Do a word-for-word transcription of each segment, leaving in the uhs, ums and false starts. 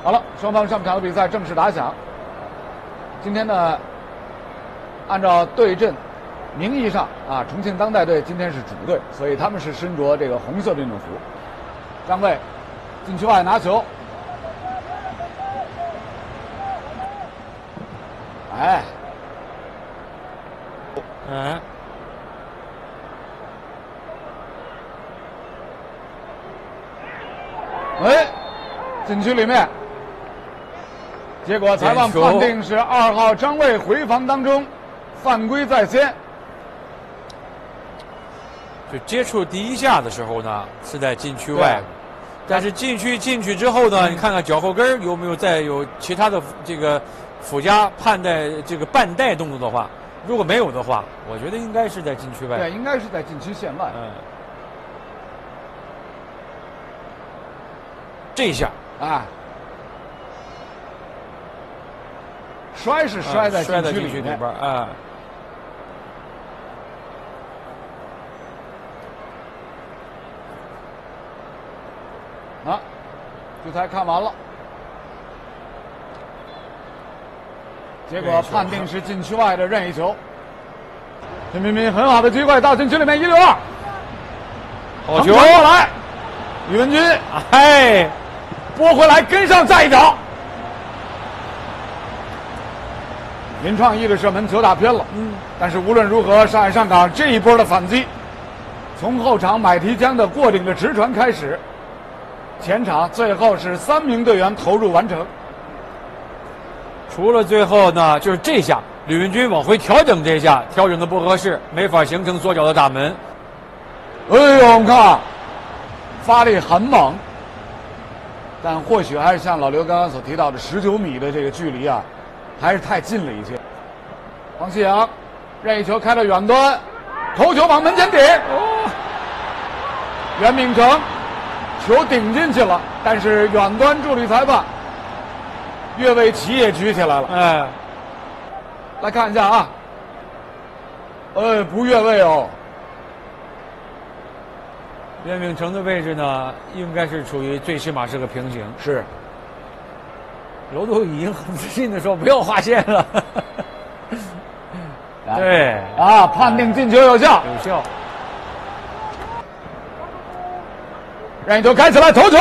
好了，双方上半场的比赛正式打响。今天呢，按照对阵名义上啊，重庆当代队今天是主队，所以他们是身着这个红色运动服。张卫禁区外拿球，哎， 嗯， 哎，禁区里面。结果裁判判定是二号张卫回防当中犯规在先。 就接触第一下的时候呢，是在禁区外，但是禁区进去之后呢，嗯、你看看脚后跟有没有再有其他的这个附加判带这个绊带动作的话，如果没有的话，我觉得应该是在禁区外。 对，应该是在禁区线外。 嗯，这一下啊。摔是摔在禁区里边啊！ 啊，这才看完了，结果判定是禁区外的任意球。陈彬彬很好的机会到禁区里面一溜二， 好球过来，宇文军， 哎， 拨回来跟上再一脚。林创意的射门球打偏了，嗯，但是无论如何，上海上港这一波的反击，从后场买提江的过顶的直传开始，前场最后是三名队员投入完成。 除了最后呢，就是这下吕文君往回调整，这下调整的不合适，没法形成左脚的打门。 哎呦，我们看发力很猛，但或许还是像老刘刚刚所提到的十九米的这个距离啊。还是太近了一些。王启阳任意球开到远端，头球往门前顶，哦、袁秉成球顶进去了，但是远端助理裁判越位旗也举起来了。 哎， 来看一下啊，呃，不越位哦。 袁秉成的位置呢，应该是处于最起码是个平行。 是。 楼都已经很自信的说不要划线了。对啊，判定进球有效， 有效。 任意球开起来，头球。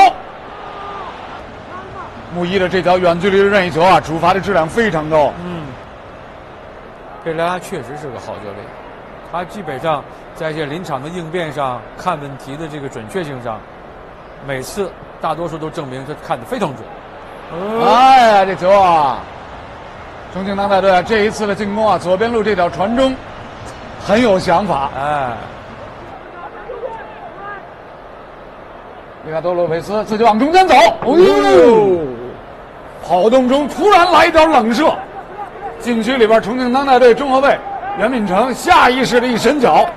穆一的这条远距离的任意球啊，主罚的质量非常高。 嗯，佩雷拉确实是个好教练，他基本上在这临场的应变上、看问题的这个准确性上，每次大多数都证明他看得非常准。 哎呀，这球啊！重庆当代队这一次的进攻啊，左边路这条传中很有想法。 哎， 利卡多洛佩斯自己往中间走，哦呦！跑动中突然来一条冷射，禁区里边重庆当代队中后卫袁秉成下意识的一伸脚。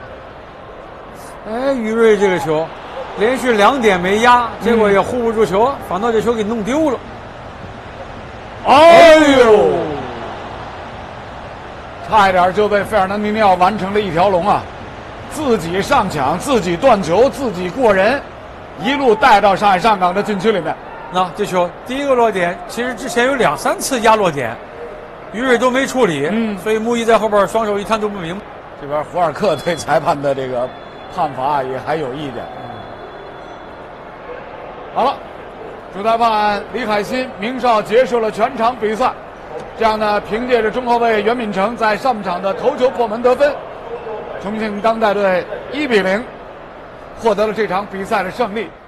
哎，于瑞这个球。连续两点没压，结果也护不住球，嗯、反倒这球给弄丢了。 哎呦，差一点就被费尔南迪尼奥完成了一条龙啊！自己上抢，自己断球，自己过人，一路带到上海上港的禁区里面。 那这球第一个落点，其实之前有两三次压落点，于瑞都没处理，嗯，所以穆伊在后边双手一看都不明白。 这边胡尔克对裁判的这个判罚也还有意见。好了，主裁判李海鑫鸣哨结束了全场比赛。这样呢，凭借着中后卫袁秉成在上半场的头球破门得分，重庆当代队一比零获得了这场比赛的胜利。